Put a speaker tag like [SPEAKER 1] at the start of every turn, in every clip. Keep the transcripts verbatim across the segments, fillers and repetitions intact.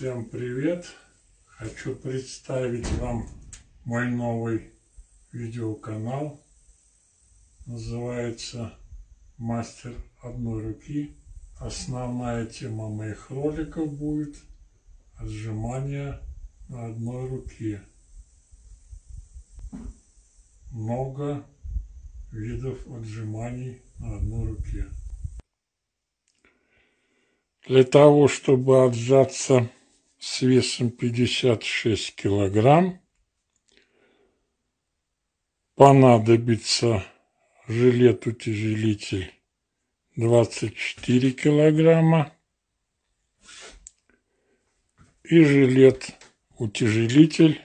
[SPEAKER 1] Всем привет! Хочу представить вам мой новый видеоканал. Называется «Мастер одной руки». Основная тема моих роликов будет отжимания на одной руке. Много видов отжиманий на одной руке. Для того, чтобы отжаться с весом пятьдесят шесть килограмм, понадобится жилет-утяжелитель двадцать четыре килограмма и жилет-утяжелитель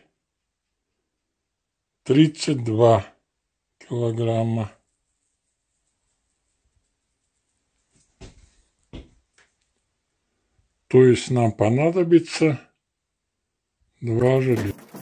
[SPEAKER 1] тридцать два килограмма. То есть нам понадобится два жилета.